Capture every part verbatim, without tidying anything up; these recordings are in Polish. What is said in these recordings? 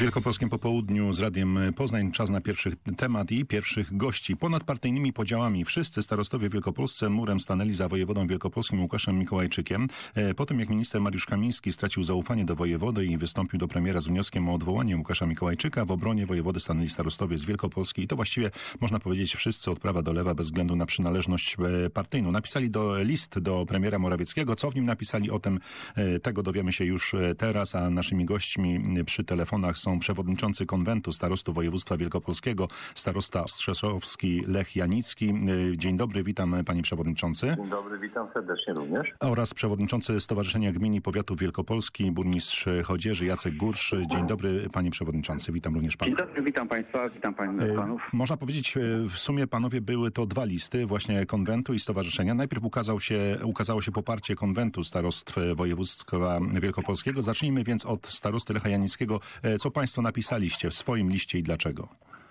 Wielkopolskim Popołudniu z Radiem Poznań czas na pierwszy temat i pierwszych gości. Ponad partyjnymi podziałami wszyscy starostowie wielkopolscy murem stanęli za wojewodą wielkopolskim Łukaszem Mikołajczykiem. Po tym jak minister Mariusz Kamiński stracił zaufanie do wojewody i wystąpił do premiera z wnioskiem o odwołanie Łukasza Mikołajczyka, w obronie wojewody stanęli starostowie z Wielkopolski i to właściwie można powiedzieć wszyscy od prawa do lewa bez względu na przynależność partyjną. Napisali do list do premiera Morawieckiego. Co w nim napisali, o tym tego dowiemy się już teraz, a naszymi gośćmi przy telefonach są przewodniczący konwentu starostów województwa wielkopolskiego, starosta Ostrzeszowski Lech Janicki. Dzień dobry, witam panie przewodniczący. Dzień dobry, witam serdecznie również. Oraz przewodniczący Stowarzyszenia Gmin i Powiatu Wielkopolski, burmistrz Chodzieży Jacek Gursz. Dzień dobry panie przewodniczący, witam również pana. Dzień dobry, witam państwa, witam pan, panów. Można powiedzieć, w sumie panowie były to dwa listy właśnie konwentu i stowarzyszenia. Najpierw ukazał się, ukazało się poparcie konwentu starostw województwa wielkopolskiego. Zacznijmy więc od starosty Lecha Janickiego. Co państwo napisaliście w swoim liście i dlaczego?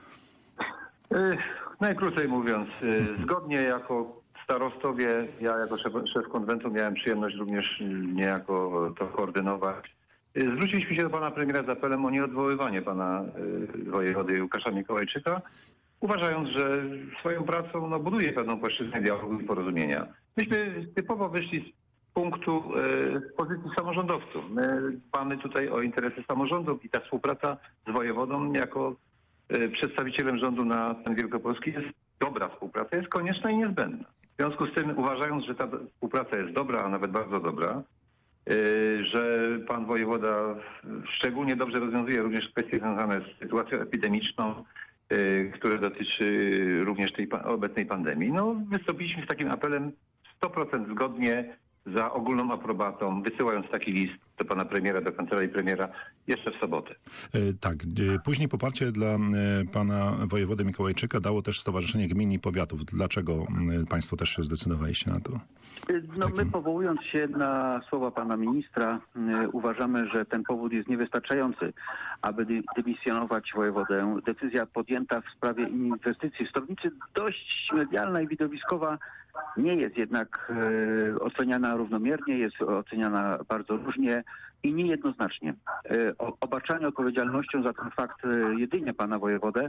Yy, najkrócej mówiąc, yy, zgodnie jako starostowie, ja jako szef, szef konwentu miałem przyjemność również niejako to koordynować. Yy, zwróciliśmy się do pana premiera z apelem o nieodwoływanie pana yy, wojewody Łukasza Mikołajczyka, uważając, że swoją pracą no, buduje pewną płaszczyznę dialogu i porozumienia. Myśmy typowo wyszli z punktu e, pozycji samorządowców. My dbamy tutaj o interesy samorządów i ta współpraca z wojewodą jako e, przedstawicielem rządu na ten Wielkopolski jest dobra współpraca, jest konieczna i niezbędna. W związku z tym uważając, że ta współpraca jest dobra, a nawet bardzo dobra, e, że pan wojewoda szczególnie dobrze rozwiązuje również kwestie związane z sytuacją epidemiczną, e, które dotyczy również tej pa- obecnej pandemii. No wystąpiliśmy z takim apelem sto procent zgodnie za ogólną aprobatą, wysyłając taki list do pana premiera, do kancelarii premiera jeszcze w sobotę. E, tak. E, później poparcie dla e, pana wojewody Mikołajczyka dało też Stowarzyszenie Gmin i Powiatów. Dlaczego e, państwo też się zdecydowaliście na to? No takim... my powołując się na słowa pana ministra y, uważamy, że ten powód jest niewystarczający, aby dy- dymisjonować wojewodę. Decyzja podjęta w sprawie inwestycji w Stownicy dość medialna i widowiskowa nie jest jednak y, oceniana równomiernie, jest oceniana bardzo różnie i niejednoznacznie. Y, o, obarczanie odpowiedzialnością za ten fakt y, jedynie pana wojewodę,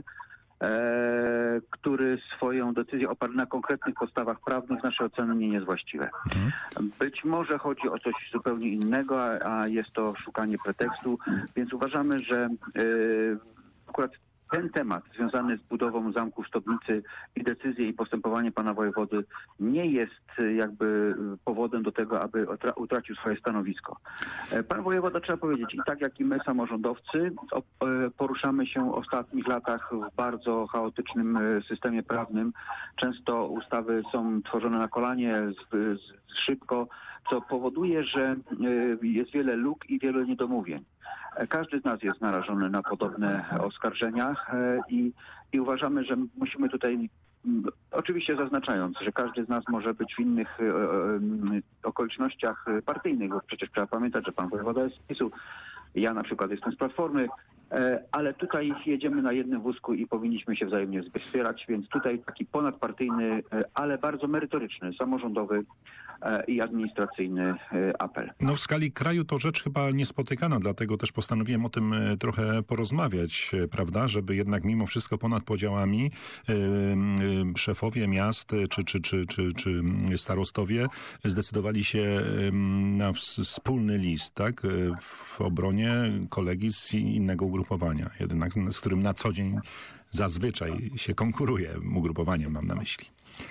E, który swoją decyzję oparł na konkretnych podstawach prawnych, w naszej ocenie nie jest właściwe. Mhm. Być może chodzi o coś zupełnie innego, a, a jest to szukanie pretekstu, więc uważamy, że e, akurat ten temat związany z budową zamku w Stobnicy i decyzje i postępowanie pana wojewody nie jest jakby powodem do tego, aby utracił swoje stanowisko. Pan wojewoda, trzeba powiedzieć, i tak jak i my samorządowcy poruszamy się w ostatnich latach w bardzo chaotycznym systemie prawnym. Często ustawy są tworzone na kolanie, z, z, szybko, co powoduje, że jest wiele luk i wiele niedomówień. Każdy z nas jest narażony na podobne oskarżenia i, i uważamy, że musimy tutaj, oczywiście zaznaczając, że każdy z nas może być w innych e, e, okolicznościach partyjnych, bo przecież trzeba pamiętać, że pan wojewoda jest z PiS-u, ja na przykład jestem z Platformy, e, ale tutaj jedziemy na jednym wózku i powinniśmy się wzajemnie wspierać, więc tutaj taki ponadpartyjny, e, ale bardzo merytoryczny, samorządowy i administracyjny apel. No w skali kraju to rzecz chyba niespotykana, dlatego też postanowiłem o tym trochę porozmawiać, prawda, żeby jednak mimo wszystko ponad podziałami yy, yy, szefowie miast czy, czy, czy, czy, czy starostowie zdecydowali się yy, na wspólny list, tak, w obronie kolegi z innego ugrupowania, jednak z którym na co dzień zazwyczaj się konkuruje, ugrupowaniem mam na myśli.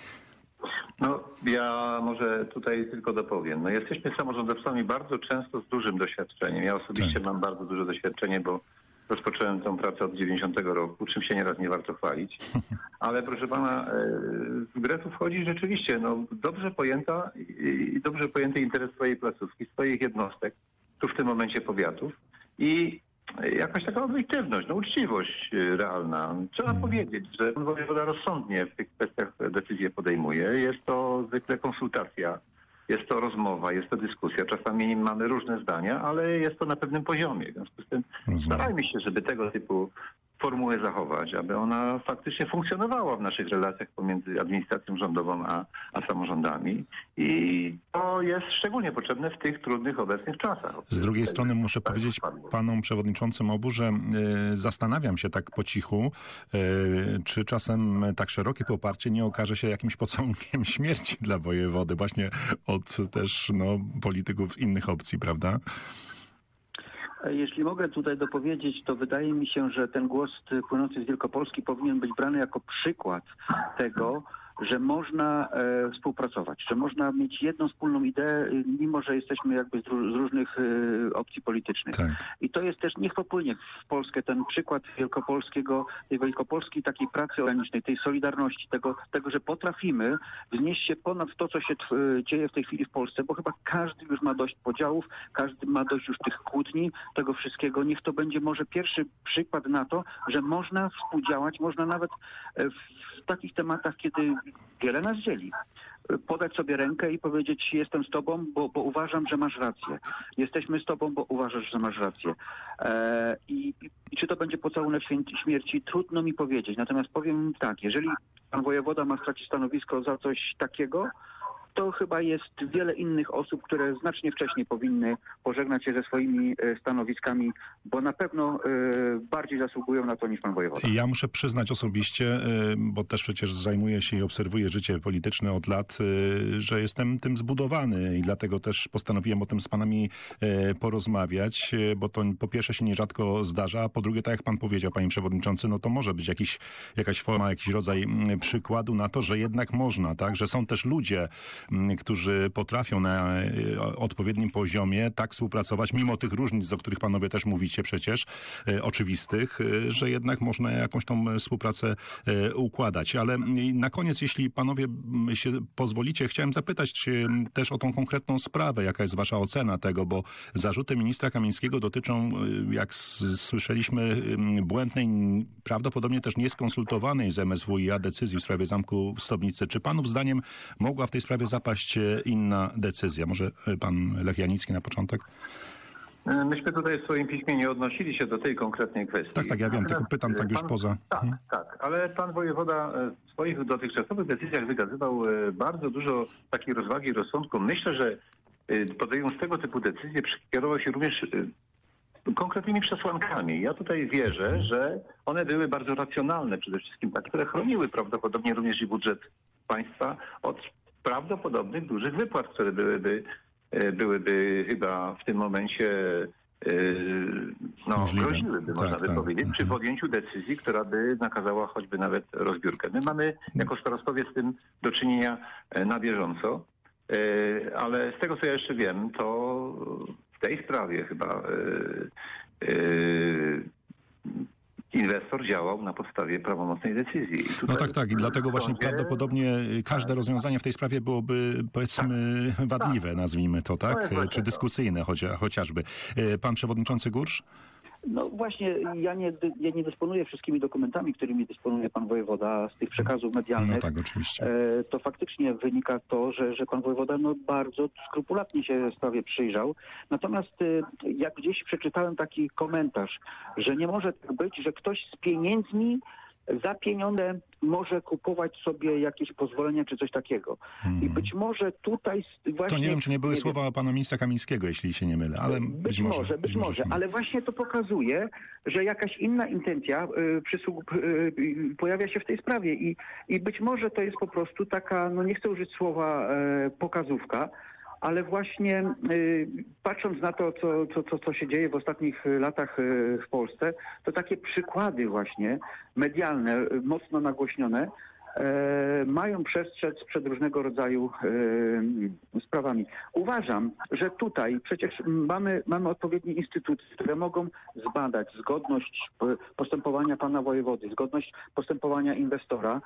No, ja może tutaj tylko dopowiem. No, jesteśmy samorządowcami bardzo często z dużym doświadczeniem. Ja osobiście tak. mam bardzo duże doświadczenie, bo rozpocząłem tę pracę od dziewięćdziesiątego roku, czym się nieraz nie warto chwalić. Ale proszę pana, w grę tu wchodzi rzeczywiście no, dobrze pojęta i dobrze pojęty interes swojej placówki, swoich jednostek, tu w tym momencie powiatów i jakaś taka obiektywność, no uczciwość realna. Trzeba hmm. powiedzieć, że wojewoda rozsądnie w tych kwestiach decyzje podejmuje. Jest to zwykle konsultacja, jest to rozmowa, jest to dyskusja. Czasami mamy różne zdania, ale jest to na pewnym poziomie. W związku z tym starajmy się, żeby tego typu formułę zachować, aby ona faktycznie funkcjonowała w naszych relacjach pomiędzy administracją rządową a, a samorządami. I to jest szczególnie potrzebne w tych trudnych obecnych czasach. Z drugiej strony muszę powiedzieć panom przewodniczącym obu, że y, zastanawiam się tak po cichu, y, czy czasem tak szerokie poparcie nie okaże się jakimś pocałunkiem śmierci dla wojewody, właśnie od też no, polityków innych opcji, prawda? Jeśli mogę tutaj dopowiedzieć, to wydaje mi się, że ten głos płynący z Wielkopolski powinien być brany jako przykład tego, że można e, współpracować, że można mieć jedną wspólną ideę, mimo że jesteśmy jakby z, z różnych e, opcji politycznych. Tak. I to jest też, niech popłynie w Polskę ten przykład wielkopolskiego, tej wielkopolskiej takiej pracy organicznej, tej solidarności, tego, tego, że potrafimy wznieść się ponad to, co się t- dzieje w tej chwili w Polsce, bo chyba każdy już ma dość podziałów, każdy ma dość już tych kłótni, tego wszystkiego. Niech to będzie może pierwszy przykład na to, że można współdziałać, można nawet e, w w takich tematach, kiedy wiele nas dzieli. Podać sobie rękę i powiedzieć, jestem z tobą, bo, bo uważam, że masz rację. Jesteśmy z tobą, bo uważasz, że masz rację. E, i, I czy to będzie pocałunek śmierci? Trudno mi powiedzieć. Natomiast powiem tak, jeżeli pan wojewoda ma stracić stanowisko za coś takiego, to chyba jest wiele innych osób, które znacznie wcześniej powinny pożegnać się ze swoimi stanowiskami, bo na pewno bardziej zasługują na to niż pan wojewoda. Ja muszę przyznać osobiście, bo też przecież zajmuję się i obserwuję życie polityczne od lat, że jestem tym zbudowany i dlatego też postanowiłem o tym z panami porozmawiać, bo to po pierwsze się nierzadko zdarza, a po drugie, tak jak pan powiedział, panie przewodniczący, no to może być jakiś, jakaś forma, jakiś rodzaj przykładu na to, że jednak można, tak, że są też ludzie, którzy potrafią na odpowiednim poziomie tak współpracować, mimo tych różnic, o których panowie też mówicie przecież, e, oczywistych, e, że jednak można jakąś tą współpracę e, układać. Ale na koniec, jeśli panowie się pozwolicie, chciałem zapytać e, też o tą konkretną sprawę. Jaka jest wasza ocena tego, bo zarzuty ministra Kamińskiego dotyczą, e, jak s- słyszeliśmy, e, błędnej, prawdopodobnie też nieskonsultowanej z M S W i A decyzji w sprawie zamku w Stobnicy. Czy panów zdaniem mogła w tej sprawie zapaść inna decyzja? Może pan Lech Janicki na początek? Myśmy tutaj w swoim piśmie nie odnosili się do tej konkretnej kwestii. Tak, tak, ja wiem, tylko pytam tak już pan, poza... Tak, hmm. tak, ale pan wojewoda w swoich dotychczasowych decyzjach wykazywał bardzo dużo takiej rozwagi i rozsądku. Myślę, że podejmując tego typu decyzje kierował się również konkretnymi przesłankami. Ja tutaj wierzę, że one były bardzo racjonalne, przede wszystkim takie, które chroniły prawdopodobnie również i budżet państwa od prawdopodobnych dużych wypłat, które byłyby, byłyby chyba w tym momencie no, groziłyby, można tak, by tak. powiedzieć, przy podjęciu decyzji, która by nakazała choćby nawet rozbiórkę. My mamy jako starostowie z tym do czynienia na bieżąco, ale z tego, co ja jeszcze wiem, to w tej sprawie chyba inwestor działał na podstawie prawomocnej decyzji. I tutaj No tak, tak. I dlatego właśnie sądzie... prawdopodobnie każde rozwiązanie w tej sprawie byłoby, powiedzmy, wadliwe, tak. nazwijmy to, tak? To Czy dyskusyjne chocia, chociażby. Pan przewodniczący Gursz? No właśnie, ja nie, ja nie dysponuję wszystkimi dokumentami, którymi dysponuje pan wojewoda z tych przekazów medialnych. No tak, oczywiście. E, to faktycznie wynika to, że, że pan wojewoda no, bardzo skrupulatnie się sprawie przyjrzał. Natomiast e, jak gdzieś przeczytałem taki komentarz, że nie może tak być, że ktoś z pieniędzmi za pieniądze może kupować sobie jakieś pozwolenia czy coś takiego. Hmm. I być może tutaj właśnie... To nie wiem, czy nie były nie słowa wiem, pana ministra Kamińskiego, jeśli się nie mylę, ale być, być może. może, być może, ale właśnie to pokazuje, że jakaś inna intencja y, przysług, y, y, pojawia się w tej sprawie i, i być może to jest po prostu taka, no nie chcę użyć słowa y, pokazówka, ale właśnie y, patrząc na to, co, co, co, co się dzieje w ostatnich latach y, w Polsce, to takie przykłady właśnie medialne, y, mocno nagłośnione, e, mają przestrzec przed różnego rodzaju e, sprawami. Uważam, że tutaj przecież mamy, mamy odpowiednie instytucje, które mogą zbadać zgodność postępowania pana wojewody, zgodność postępowania inwestora,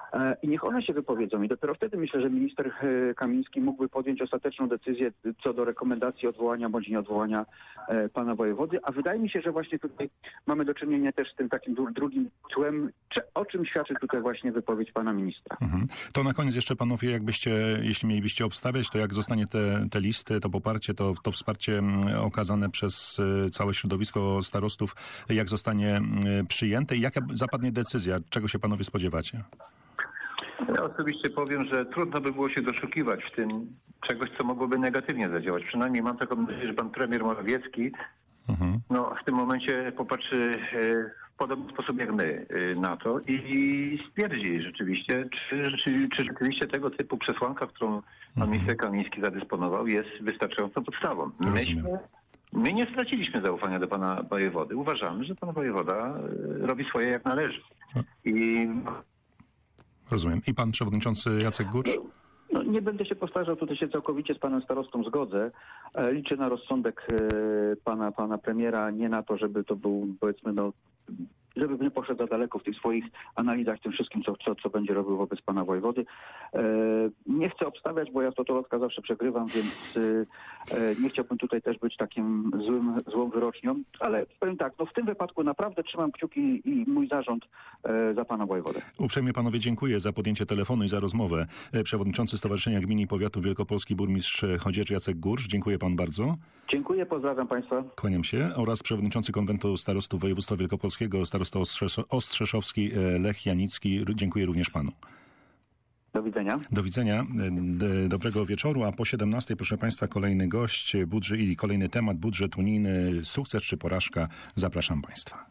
e, i niech one się wypowiedzą. I dopiero wtedy myślę, że minister e, Kamiński mógłby podjąć ostateczną decyzję co do rekomendacji odwołania bądź nieodwołania e, pana wojewody. A wydaje mi się, że właśnie tutaj mamy do czynienia też z tym takim dru- drugim tłem, cze- o czym świadczy tutaj właśnie wypowiedź pana ministra. Mhm. To na koniec jeszcze panowie, jakbyście, jeśli mielibyście obstawiać, to jak zostanie te, te listy, to poparcie, to, to wsparcie mm, okazane przez y, całe środowisko starostów, jak zostanie y, przyjęte i jaka zapadnie decyzja? Czego się panowie spodziewacie? Ja osobiście powiem, że trudno by było się doszukiwać w tym czegoś, co mogłoby negatywnie zadziałać. Przynajmniej mam taką nadzieję, że pan premier Morawiecki Mhm. no, w tym momencie popatrzy e, w podobny sposób jak my e, na to i, i stwierdzi rzeczywiście, czy, czy, czy rzeczywiście tego typu przesłanka, którą pan minister Kamiński zadysponował, jest wystarczającą podstawą. Rozumiem. Myśmy, my nie straciliśmy zaufania do pana wojewody. Uważamy, że pan wojewoda e, robi swoje jak należy. I Rozumiem. I pan przewodniczący Jacek Gursz? No, nie będę się powtarzał, tutaj się całkowicie z panem starostą zgodzę. E, Liczę na rozsądek e, pana, pana premiera, nie na to, żeby to był, powiedzmy, no, żeby nie poszedł za daleko w tych swoich analizach, tym wszystkim, co, co, co będzie robił wobec pana wojewody. E, nie chcę obstawiać, bo ja totolotka zawsze przegrywam, więc e, e, nie chciałbym tutaj też być takim złym, złą wyrocznią, ale powiem tak, no w tym wypadku naprawdę trzymam kciuki i mój zarząd e, za pana wojewodę. Uprzejmie panowie dziękuję za podjęcie telefonu i za rozmowę. E, Przewodniczący Stowarzyszenia Gmin i Powiatu Wielkopolski, burmistrz Chodzież Jacek Gursz. Dziękuję pan bardzo. Dziękuję, pozdrawiam państwa. Kłaniam się. Oraz przewodniczący Konwentu Starostów Województwa Wielkopolskiego, starosta Ostrzesz- Ostrzeszowski e, Lech Janicki. Dziękuję również panu. Do widzenia. Do widzenia, D- dobrego wieczoru, a po siedemnastej, proszę państwa, kolejny gość budżet i kolejny temat, budżet unijny, sukces czy porażka. Zapraszam państwa.